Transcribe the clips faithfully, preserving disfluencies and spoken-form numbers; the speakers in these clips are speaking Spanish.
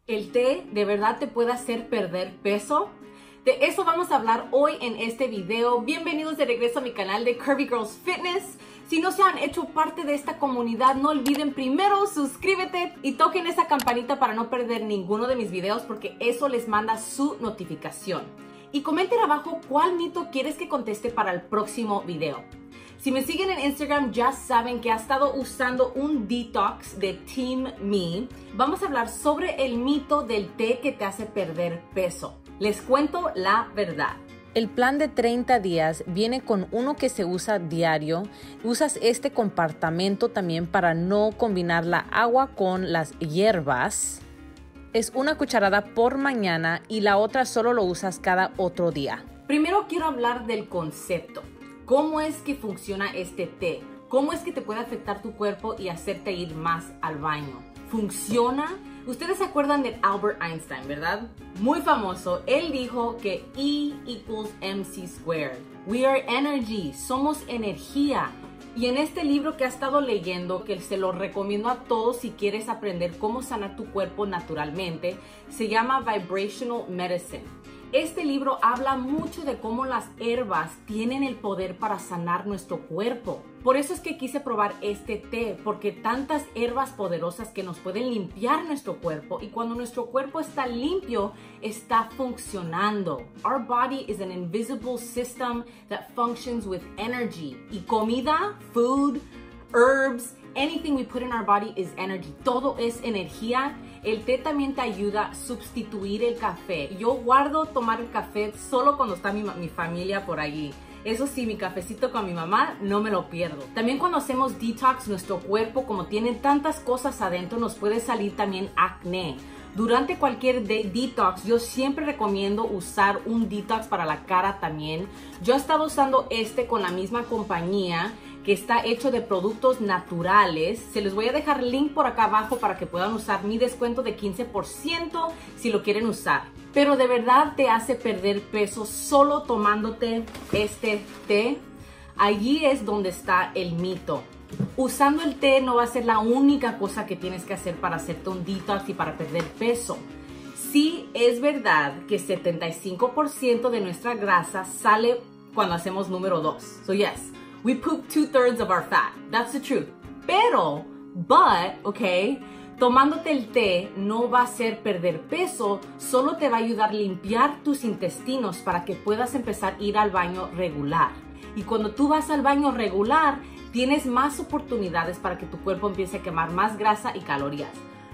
¿El té de verdad te puede hacer perder peso? De eso vamos a hablar hoy en este video. Bienvenidos de regreso a mi canal de Curvy Girls Fitness. Si no se han hecho parte de esta comunidad, no olviden primero suscríbete y toquen esa campanita para no perder ninguno de mis videos, porque eso les manda su notificación. Y comenten abajo cuál mito quieres que conteste para el próximo video. Si me siguen en Instagram ya saben que he estado usando un detox de Team Me. Vamos a hablar sobre el mito del té que te hace perder peso. Les cuento la verdad. El plan de treinta días viene con uno que se usa diario. Usas este compartimento también para no combinar la agua con las hierbas. Es una cucharada por mañana y la otra solo lo usas cada otro día. Primero quiero hablar del concepto. ¿Cómo es que funciona este té? ¿Cómo es que te puede afectar tu cuerpo y hacerte ir más al baño? ¿Funciona? Ustedes se acuerdan de Albert Einstein, ¿verdad? Muy famoso. Él dijo que E equals M C squared. We are energy. Somos energía. Y en este libro que he estado leyendo, que se lo recomiendo a todos si quieres aprender cómo sanar tu cuerpo naturalmente, se llama Vibrational Medicine. Este libro habla mucho de cómo las hierbas tienen el poder para sanar nuestro cuerpo. Por eso es que quise probar este té, porque tantas hierbas poderosas que nos pueden limpiar nuestro cuerpo, y cuando nuestro cuerpo está limpio, está funcionando. Our body is an invisible system that functions with energy. Y comida, food, herbs, anything we put in our body is energy. Todo es energía. El té también te ayuda a sustituir el café. Yo guardo tomar el café solo cuando está mi, mi familia por allí. Eso sí, mi cafecito con mi mamá no me lo pierdo. También cuando hacemos detox, nuestro cuerpo, como tiene tantas cosas adentro, nos puede salir también acné. Durante cualquier de detox, yo siempre recomiendo usar un detox para la cara también. Yo he estado usando este con la misma compañía, que está hecho de productos naturales. Se les voy a dejar el link por acá abajo para que puedan usar mi descuento de quince por ciento si lo quieren usar. Pero de verdad te hace perder peso solo tomándote este té. Allí es donde está el mito. Usando el té no va a ser la única cosa que tienes que hacer para hacerte un detox y para perder peso. Sí es verdad que setenta y cinco por ciento de nuestra grasa sale cuando hacemos número dos. So yes, we poop two-thirds of our fat. That's the truth. Pero, but, okay, tomándote el té no va a hacer perder peso, solo te va a ayudar a limpiar tus intestinos para que puedas empezar a ir al baño regular. Y cuando tú vas al baño regular, tienes más oportunidades para que tu cuerpo empiece a quemar más grasa y calorías.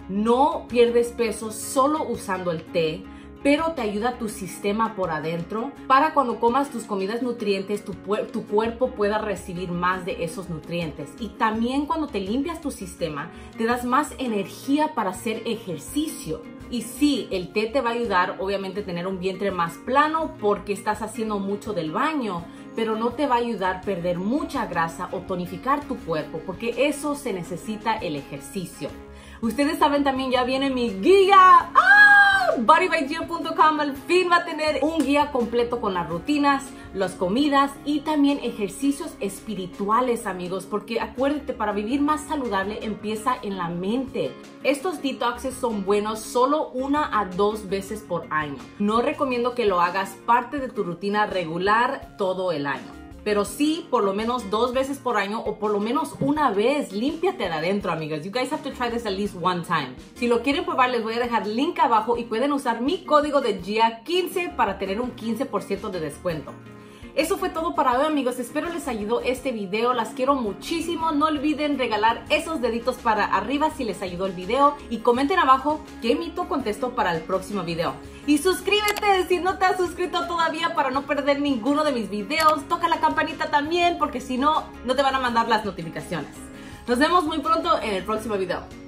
No pierdes peso solo usando el té, pero te ayuda a tu sistema por adentro para cuando comas tus comidas nutrientes, tu, tu cuerpo pueda recibir más de esos nutrientes. Y también cuando te limpias tu sistema, te das más energía para hacer ejercicio. Y sí, el té te va a ayudar, obviamente, a tener un vientre más plano porque estás haciendo mucho del baño, pero no te va a ayudar a perder mucha grasa o tonificar tu cuerpo, porque eso se necesita el ejercicio. Ustedes saben también, ya viene mi guía. ¡Ah! body by gia punto com al fin va a tener un guía completo con las rutinas, las comidas y también ejercicios espirituales, amigos, porque acuérdate, para vivir más saludable empieza en la mente. Estos detoxes son buenos solo una a dos veces por año. No recomiendo que lo hagas parte de tu rutina regular todo el año, pero sí por lo menos dos veces por año o por lo menos una vez. Límpiate de adentro, amigas. You guys have to try this at least one time. Si lo quieren probar, les voy a dejar link abajo y pueden usar mi código de Gia quince para tener un quince por ciento de descuento. Eso fue todo para hoy, amigos. Espero les ayudó este video. Las quiero muchísimo. No olviden regalar esos deditos para arriba si les ayudó el video. Y comenten abajo qué mito contesto para el próximo video. Y suscríbete si no te has suscrito todavía para no perder ninguno de mis videos. Toca la campanita también, porque si no, no te van a mandar las notificaciones. Nos vemos muy pronto en el próximo video.